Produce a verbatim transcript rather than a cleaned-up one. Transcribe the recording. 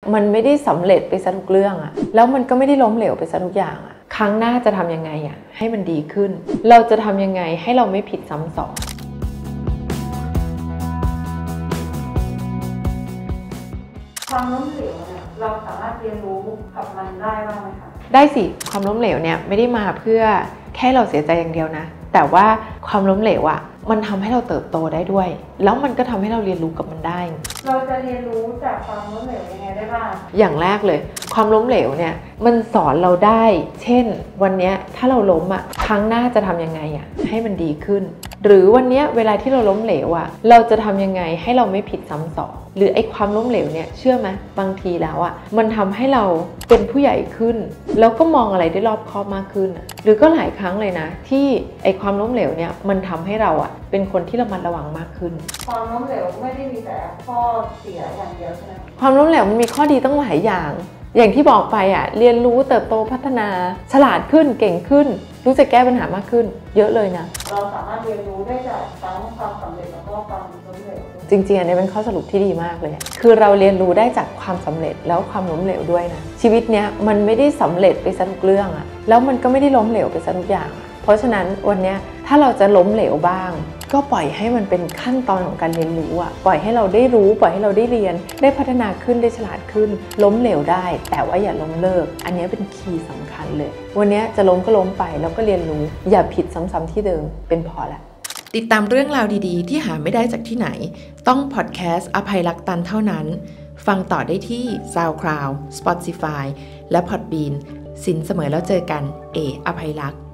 มันไม่ได้สำเร็จไปซะทุกเรื่องอะแล้วมันก็ไม่ได้ล้มเหลวไปซะทุกอย่างอะครั้งหน้าจะทำยังไงอะให้มันดีขึ้นเราจะทำยังไงให้เราไม่ผิดซ้ำซ้อนความล้มเหลวเนี่ยเราสามารถเรียนรู้กับมันได้บ้างไหมคะได้สิความล้มเหลวเนี่ยไม่ได้มาเพื่อแค่เราเสียใจอย่างเดียวนะแต่ว่าความล้มเหลวอะมันทำให้เราเติบโตได้ด้วยแล้วมันก็ทำให้เราเรียนรู้กับมันได้เราจะเรียนรู้จากความล้มเหลวยังไงได้บ้างอย่างแรกเลยความล้มเหลวเนี่ยมันสอนเราได้เช่นวันนี้ถ้าเราล้มอะครั้งหน้าจะทำยังไงอะให้มันดีขึ้นหรือวันนี้เวลาที่เราล้มเหลวอะเราจะทำยังไงให้เราไม่ผิดซ้ำซ้อนหรือไอ้ความล้มเหลวเนี่ยเชื่อไหมบางทีแล้วอะมันทำให้เราเป็นผู้ใหญ่ขึ้นแล้วก็มองอะไรได้รอบคอบมากขึ้นหรือก็หลายครั้งเลยนะที่ไอ้ความล้มเหลวเนี่ยมันทำให้เราอะเป็นคนที่ระมัดระวังมากขึ้นความล้มเหลวไม่ได้มีแต่ข้อเสียอย่างเดียวใช่ไหมความล้มเหลวมันมีข้อดีตั้งหลายอย่างอย่างที่บอกไปอ่ะเรียนรู้เติบโตพัฒนาฉลาดขึ้นเก่งขึ้นรู้จักแก้ปัญหามากขึ้นเยอะเลยนะเราสามารถเรียนรู้ได้จากทั้งความสำเร็จแล้วก็ความล้มเหลวจริงๆอันนี้เป็นข้อสรุปที่ดีมากเลยคือเราเรียนรู้ได้จากความสำเร็จแล้วความล้มเหลวด้วยนะชีวิตเนี้ยมันไม่ได้สำเร็จไปซะทุกเรื่องอ่ะแล้วมันก็ไม่ได้ล้มเหลวไปซะทุกอย่างเพราะฉะนั้นวันนี้ถ้าเราจะล้มเหลวบ้างก็ปล่อยให้มันเป็นขั้นตอนของการเรียนรู้อ่ะปล่อยให้เราได้รู้ปล่อยให้เราได้เรียนได้พัฒนาขึ้นได้ฉลาดขึ้นล้มเหลวได้แต่ว่าอย่าล้มเลิกอันนี้เป็นคีย์สำคัญเลยวันนี้จะล้มก็ล้มไปแล้วก็เรียนรู้อย่าผิดซ้ำๆที่เดิมเป็นพอละติดตามเรื่องราวดีๆที่หาไม่ได้จากที่ไหนต้องพอดแคสต์อภัยรักตันเท่านั้นฟังต่อได้ที่ SoundCloud Spotify และ Podbean สินเสมอแล้วเจอกันเออภัยรัก